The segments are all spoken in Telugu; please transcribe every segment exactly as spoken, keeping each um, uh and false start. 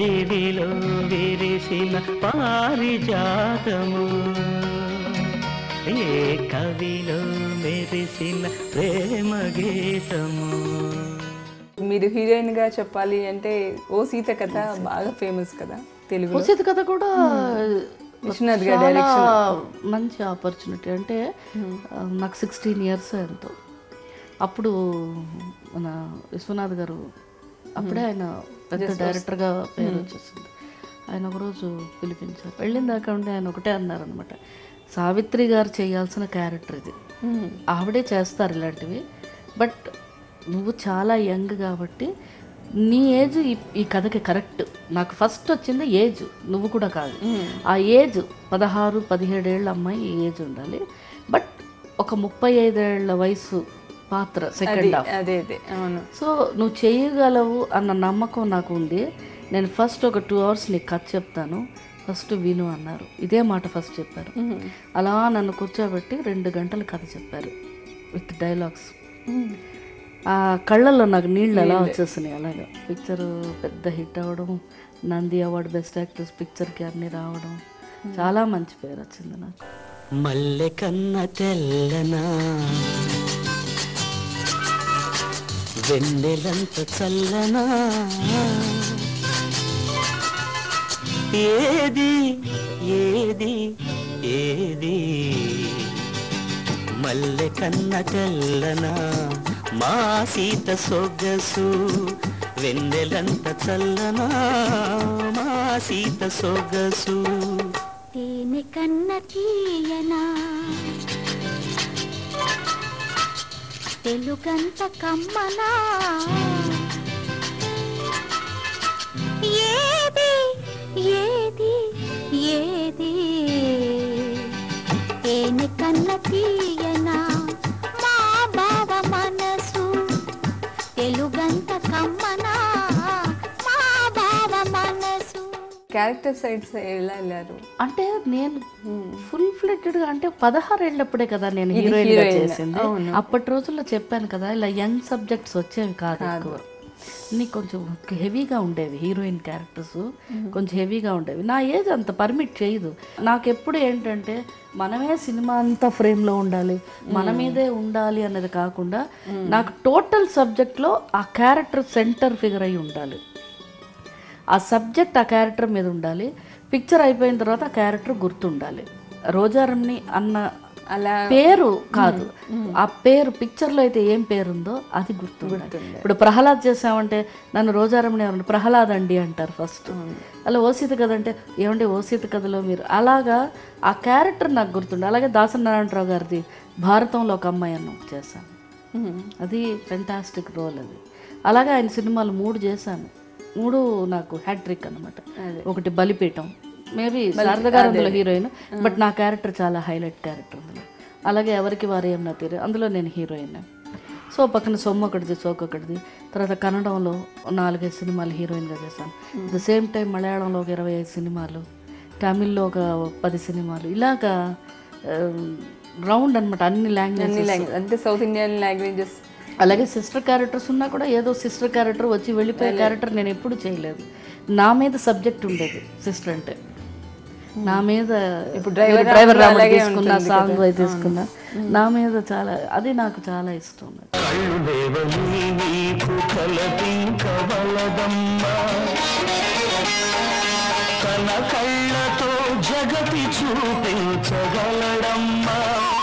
పెదవిలో విరిసిన పారిజాతము, ఏ కవిలో మెరిసిన ప్రేమ గీతము. మీరు హీరోయిన్ గా చెప్పాలి అంటే ఓ సీత కథ బాగా ఫేమస్ కదా తెలుగు. ఓ సీత కథ కూడా విశ్వనాథ్ గారి డైరెక్షన్, మంచి ఆపర్చునిటీ. అంటే నాకు సిక్స్టీన్ ఇయర్స్ ఎంతో, అప్పుడు మన విశ్వనాథ్ గారు అప్పుడే ఆయన పెద్ద డైరెక్టర్గా పేరు వచ్చేసింది. ఆయన ఒకరోజు పిలిపించారు. వెళ్ళిన దాకా ఉంటే ఆయన ఒకటే అన్నారనమాట, సావిత్రి గారు చేయాల్సిన క్యారెక్టర్ ఇది, ఆవిడే చేస్తారు ఇలాంటివి, బట్ నువ్వు చాలా యంగ్ కాబట్టి నీ ఏజ్ ఈ కథకి కరెక్ట్. నాకు ఫస్ట్ వచ్చింది ఏజ్, నువ్వు కూడా కాదు, ఆ ఏజ్ పదహారు పదిహేడేళ్ళ అమ్మాయి ఏజ్ ఉండాలి, బట్ ఒక ముప్పై ఐదేళ్ల వయసు పాత్ర సెకండ్ హాఫ్. అదే అదే అవును. సో నువ్వు చేయగలవు అన్న నమ్మకం నాకు ఉంది. నేను ఫస్ట్ ఒక టూ అవర్స్ నీకు కథ చెప్తాను, ఫస్ట్ విను అన్నారు. ఇదే మాట ఫస్ట్ చెప్పారు. అలా నన్ను కూర్చోబెట్టి రెండు గంటలు కథ చెప్పారు విత్ డైలాగ్స్. ఆ కళ్ళల్లో నాకు నీళ్ళు ఎలా వచ్చేస్తున్నాయి. అలాగా పిక్చర్ పెద్ద హిట్ అవ్వడం, నంది అవార్డు బెస్ట్ యాక్ట్రెస్ పిక్చర్కి అన్నీ రావడం, చాలా మంచి పేరు వచ్చింది నాకు. మల్లె కన్న తెల్లనా, వెన్నెలంత చల్లనా, ఏది ఏది ఏది, మల్లె కన్న తెల్లనా మా సీత సొగసు, వెన్నెలంత చల్లనా మా సీత సొగసు. తేనె కన్న తీయనా, తెలుగంత కమ్మనా, ఏది ఏది ఏది, తేనె కన్న తీయనా మా బావ మనసు, తెలుగంత కమ్మనా మా బావ మనసు. క్యారెక్టర్ సైడ్స్ ఎలా వెళ్ళారు అంటే నేను ఫుల్ ఫ్లెడ్గా అంటే పదహారేళ్ళప్పుడే కదా నేను హీరోయిన్ గా చేసింది. అప్పటి రోజుల్లో చెప్పాను కదా, ఇలా యంగ్ సబ్జెక్ట్స్ వచ్చేవి కాదు ఎక్కువ, నీకు కొంచెం హెవీగా ఉండేవి హీరోయిన్ క్యారెక్టర్స్, కొంచెం హెవీగా ఉండేవి. నా ఏజ్ అంత పర్మిట్ చేయదు. నాకు ఎప్పుడు ఏంటంటే మనమే సినిమా అంతా ఫ్రేమ్లో ఉండాలి, మన మీదే ఉండాలి అన్నది కాకుండా నాకు టోటల్ సబ్జెక్ట్లో ఆ క్యారెక్టర్ సెంటర్ ఫిగర్ అయి ఉండాలి, ఆ సబ్జెక్ట్ ఆ క్యారెక్టర్ మీద ఉండాలి. పిక్చర్ అయిపోయిన తర్వాత ఆ క్యారెక్టర్ గుర్తుండాలి. రోజారమ్ని అన్న అలా పేరు కాదు, ఆ పేరు పిక్చర్లో అయితే ఏం పేరుందో అది గుర్తుండాలి. ఇప్పుడు ప్రహ్లాద్ చేసామంటే నన్ను రోజారమ్ని ఏమంటే ప్రహ్లాద్ అండి అంటారు ఫస్ట్. అలా ఓసీత కథ అంటే ఏమంటే ఓసీత కథలో మీరు, అలాగా ఆ క్యారెక్టర్ నాకు గుర్తుండే. అలాగే దాసనారాయణరావు గారిది భారతంలో ఒక అమ్మాయి అన్న చేశాను, అది ఫెంటాస్టిక్ రోల్ అది. అలాగే ఆయన సినిమాలు మూడు చేశాను, మూడు నాకు హ్యాట్రిక్ అనమాట. ఒకటి బలిపీఠం, మేబీ శారద గారు అందులో హీరోయిన్, బట్ నా క్యారెక్టర్ చాలా హైలైట్ క్యారెక్టర్ అందులో. అలాగే ఎవరికి వారు ఏం నా తీరు, అందులో నేను హీరోయిన్. సో పక్కన సొమ్ము ఒకటిది సోకు ఒకటిది. తర్వాత కన్నడంలో నాలుగైదు సినిమాలు హీరోయిన్గా చేశాను. ద సేమ్ టైం మలయాళంలో ఒక ఇరవై ఐదు సినిమాలు, తమిళ్లో ఒక పది సినిమాలు, ఇలాగా రౌండ్ అనమాట అన్ని లాంగ్వేజ్, అంటే సౌత్ ఇండియన్ లాంగ్వేజెస్. అలాగే సిస్టర్ క్యారెక్టర్స్ ఉన్నా కూడా ఏదో సిస్టర్ క్యారెక్టర్ వచ్చి వెళ్ళిపోయే క్యారెక్టర్ నేను ఎప్పుడు చేయలేదు. నా మీద సబ్జెక్ట్ ఉండేది సిస్టర్ అంటే, నా మీద ఇప్పుడు డ్రైవర్ డ్రైవర్ రాముడు తీసుకున్నా, సాంగ్ అయి తీసుకున్నా, నా మీద చాలా, అది నాకు చాలా ఇష్టం. తన కళ్ళతో జగతి చూపించగలడమ్మా,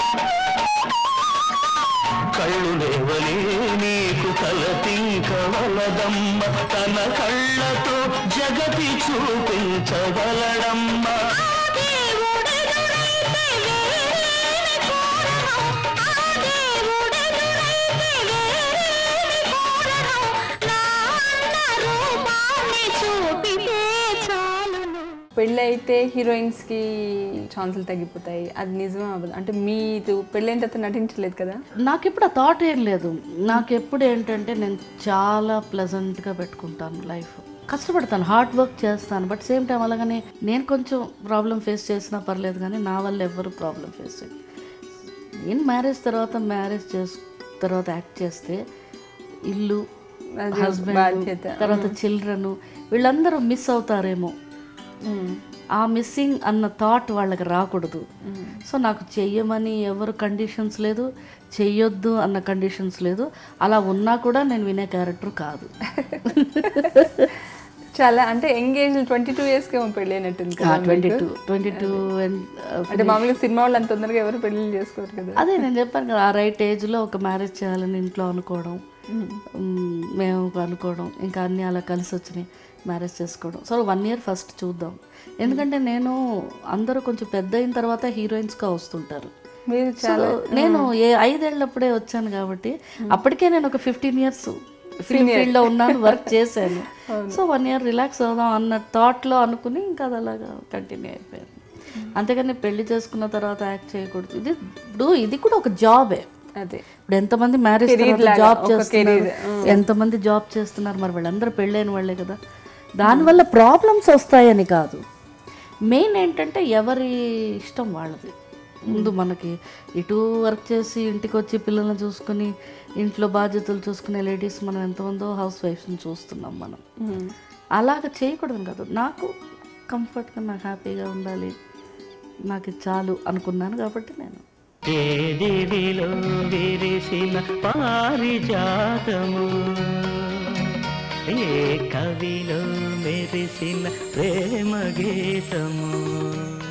కళ్ళు లేవని నీకు తలపింకవలదమ్మ, తన కళ్ళతో జగతి చూపించగలడమ్మా. పెళ్ళి అయితే హీరోయిన్స్కి ఛాన్సులు తగ్గిపోతాయి, అది నిజమే అవ్వదు అంటే మీరు పెళ్ళైన తర్వాత నటించలేదు కదా? నాకు ఇప్పుడు ఆ థాట్ ఏం లేదు. నాకు ఎప్పుడు ఏంటంటే నేను చాలా ప్లెజెంట్గా పెట్టుకుంటాను లైఫ్, కష్టపడతాను, హార్డ్ వర్క్ చేస్తాను, బట్ సేమ్ టైం అలాగనే నేను కొంచెం ప్రాబ్లం ఫేస్ చేసినా పర్లేదు, కానీ నా వల్ల ఎవరు ప్రాబ్లం ఫేస్ చేయాలి. నేను మ్యారేజ్ తర్వాత మ్యారేజ్ చేసు తర్వాత యాక్ట్ చేస్తే ఇల్లు హస్బెండ్, తర్వాత చిల్డ్రన్, వీళ్ళందరూ మిస్ అవుతారేమో. ఆ మిస్సింగ్ అన్న థాట్ వాళ్ళకి రాకూడదు. సో నాకు చెయ్యమని ఎవరు కండిషన్స్ లేదు, చెయ్యొద్దు అన్న కండిషన్స్ లేదు. అలా ఉన్నా కూడా నేను వినే క్యారెక్టర్ కాదు. చాలా అంటే ఎంగేజ్ ట్వంటీ టూ ఇయర్స్కి పెళ్ళి అయినట్టుంది కదా. ట్వంటీ టూ ట్వంటీ టూ అంటే మామూలుగా సినిమా వాళ్ళు అంత తొందరగా ఎవరు పెళ్ళి చేసుకోరు కదా. అదే నేను చెప్పాను కదా, ఆ రైట్ ఏజ్లో ఒక మ్యారేజ్ చేయాలని ఇంట్లో అనుకోవడం, మేము అనుకోవడం, ఇంకా అన్నీ అలా కలిసి వచ్చినాయి, మ్యారేజ్ చేసుకోవడం. సో వన్ ఇయర్ ఫస్ట్ చూద్దాం. ఎందుకంటే నేను అందరూ కొంచెం పెద్ద అయిన తర్వాత హీరోయిన్స్గా వస్తుంటారు. నేను ఏ ఐదేళ్ళప్పుడే వచ్చాను కాబట్టి అప్పటికే నేను ఒక ఫిఫ్టీన్ ఇయర్స్ ఫిల్మ్ ఫీల్డ్లో ఉన్నాను, వర్క్ చేశాను. సో వన్ ఇయర్ రిలాక్స్ అవుదాం అన్న థాట్లో అనుకుని ఇంకా అది అలాగా కంటిన్యూ అయిపోయాను. అంతేగాని పెళ్లి చేసుకున్న తర్వాత యాక్ట్ చేయకూడదు. ఇది ఇప్పుడు ఇది కూడా ఒక జాబే. అదే ఇప్పుడు ఎంతమంది మ్యారేజ్ జాబ్ చేస్తున్నారు, ఎంతమంది జాబ్ చేస్తున్నారు, మరి వాళ్ళందరూ పెళ్ళైన వాళ్ళే కదా. దానివల్ల ప్రాబ్లమ్స్ వస్తాయని కాదు, మెయిన్ ఏంటంటే ఎవరి ఇష్టం వాళ్ళది. ముందు మనకి ఇటు వర్క్ చేసి ఇంటికి వచ్చి పిల్లల్ని చూసుకుని ఇంట్లో బాధ్యతలు చూసుకునే లేడీస్ మనం ఎంతమందో హౌస్ వైఫ్స్ని చూస్తున్నాం మనం. అలాగ చేయకూడదు కదా. నాకు కంఫర్ట్గా, నాకు హ్యాపీగా ఉండాలి, నాకు చాలు అనుకున్నాను కాబట్టి నేను ఏదిలో విరిసిన పారిజాతము, ఏ కవిలో మెరిసిన ప్రేమ గీతము.